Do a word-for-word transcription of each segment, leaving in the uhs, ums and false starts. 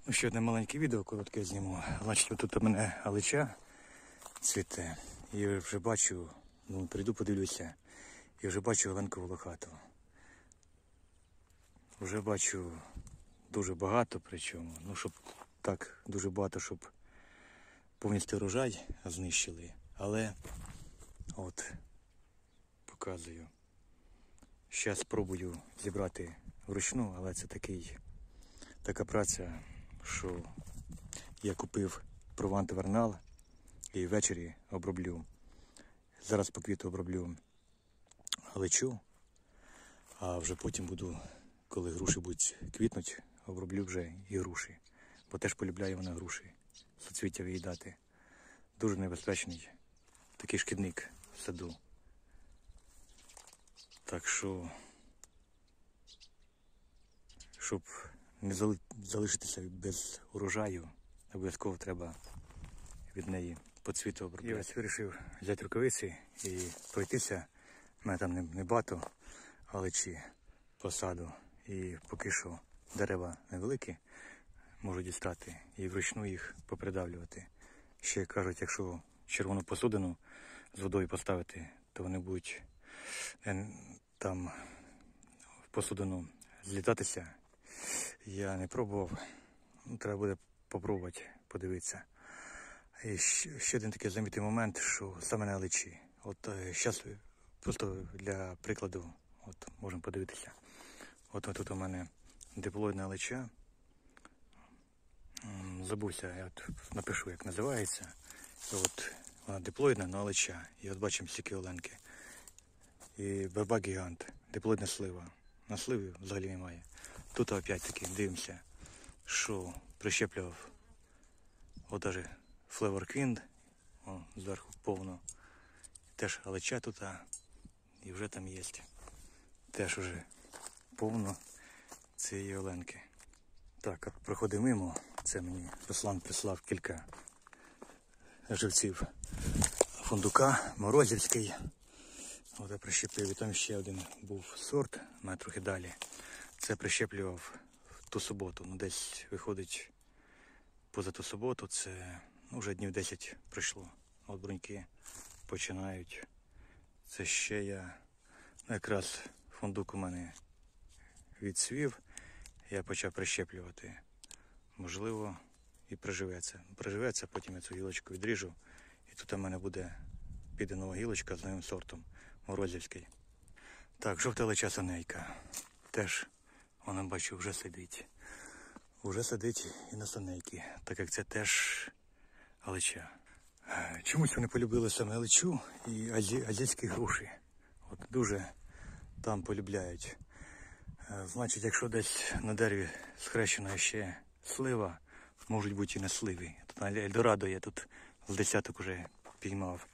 Ну, ще одне маленьке відео коротке зніму. Значить, тут у мене алича цвіте. І вже бачу, ну, прийду подивлюся, і вже бачу Оленку волохату. Вже бачу дуже багато, причому, ну, щоб так, дуже багато, щоб повністю урожай знищили. Але, от, показую. Зараз спробую зібрати вручну, але це такий, така праця, що я купив провант-вернал і ввечері оброблю. Зараз по квіту оброблю аличу, а вже потім буду, коли груші будуть квітнуть, оброблю вже і груші. Бо теж полюбляю вона груші, суцвіття виїдати. Дуже небезпечний такий шкідник в саду. Так що, щоб не залишитися без урожаю, обов'язково треба від неї по цвіту обробляти. Я ось вирішив взяти рукавиці і пройтися. У мене там не, не багато аличі по саду. І поки що дерева невеликі, можу дістати і вручну їх попридавлювати. Ще кажуть, якщо червону посудину з водою поставити, то вони будуть там в посудину злітатися. Я не пробував, ну, треба буде попробувати, подивитися. І ще один такий замітний момент, що саме на аличі. От зараз просто для прикладу, от можемо подивитися. От тут у мене диплоїдна алича. Забувся, я от напишу, як називається. От вона диплоїдна, але алича. І от бачимо стільки оленки. І верба гігант, диплоїдна слива. На сливі взагалі немає. Тут опять-таки дивимося, що прищеплював от даже Flavor Queen, о, зверху повно. Теж алича тут, і вже там є. Теж вже повно цієї оленки. Так, проходимо мимо. Це мені Руслан прислав кілька живців фундука, морозівський. От я прищеплював, і там ще один був сорт, у мене трохи далі. Це прищеплював в ту суботу, ну десь виходить поза ту суботу, це ну, вже днів десять пройшло. От бруньки починають. Це ще я, ну якраз фундук у мене відцвів, я почав прищеплювати. Можливо, і приживеться. Приживеться, потім я цю гілочку відріжу, і тут у мене буде, піде нова гілочка з новим сортом, морозівський. Так, жовта алича Санейка. Теж, вона, бачу, вже сидить. Вже сидить і на Санейки, так як це теж алича. Чомусь вони полюбили саме аличу і азі, азійські груші. От дуже там полюбляють. Значить, якщо десь на дереві схрещена ще слива, можуть бути і на сливі. Тут на Ельдорадо я тут з десяток вже піймав.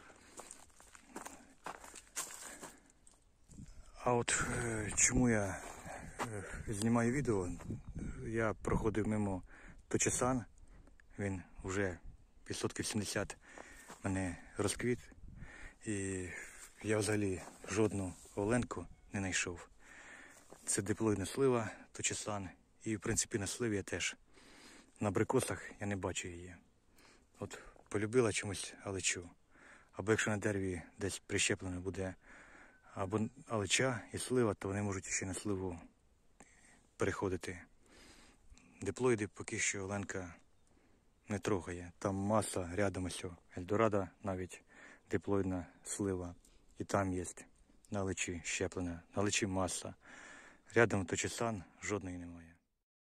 А от е, чому я е, знімаю відео, я проходив мимо Точесан, він вже відсотків сімдесят мене розквіт, і я взагалі жодну оленку не знайшов. Це диплоїдна слива Точесан, і в принципі на сливі я теж. На абрикосах я не бачу її. От полюбила чомусь аличу. Або якщо на дереві десь прищеплено буде або алича і слива, то вони можуть ще на сливу переходити. Диплоїди поки що оленка не трогає. Там маса рядом ось Ельдорадо, навіть диплоїдна слива. І там є на аличі щеплена, на аличі маса. Рядом Точесан жодної немає.